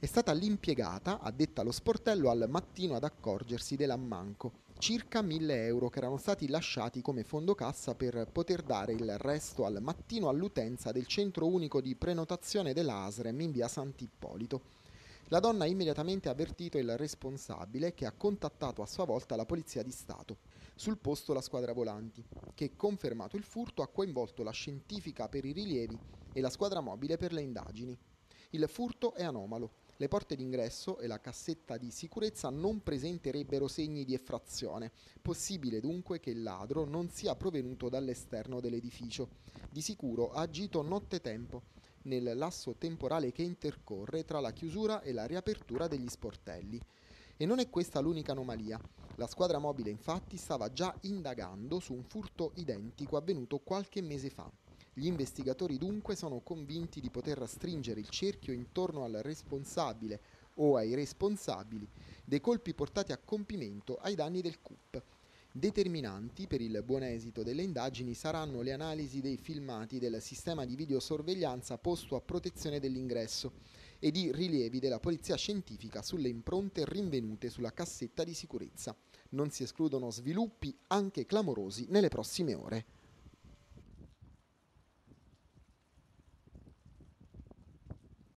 È stata l'impiegata, addetta allo sportello, al mattino ad accorgersi dell'ammanco. Circa 1.000 euro che erano stati lasciati come fondo cassa per poter dare il resto al mattino all'utenza del centro unico di prenotazione della ASREM in via Sant'Ippolito. La donna ha immediatamente avvertito il responsabile, che ha contattato a sua volta la Polizia di Stato. Sul posto la squadra volanti, che, confermato il furto, ha coinvolto la scientifica per i rilievi e la squadra mobile per le indagini. Il furto è anomalo. Le porte d'ingresso e la cassetta di sicurezza non presenterebbero segni di effrazione. Possibile dunque che il ladro non sia provenuto dall'esterno dell'edificio. Di sicuro ha agito nottetempo, nel lasso temporale che intercorre tra la chiusura e la riapertura degli sportelli. E non è questa l'unica anomalia. La squadra mobile infatti stava già indagando su un furto identico avvenuto qualche mese fa. Gli investigatori dunque sono convinti di poter stringere il cerchio intorno al responsabile o ai responsabili dei colpi portati a compimento ai danni del CUP. Determinanti per il buon esito delle indagini saranno le analisi dei filmati del sistema di videosorveglianza posto a protezione dell'ingresso ed i rilievi della polizia scientifica sulle impronte rinvenute sulla cassetta di sicurezza. Non si escludono sviluppi anche clamorosi nelle prossime ore.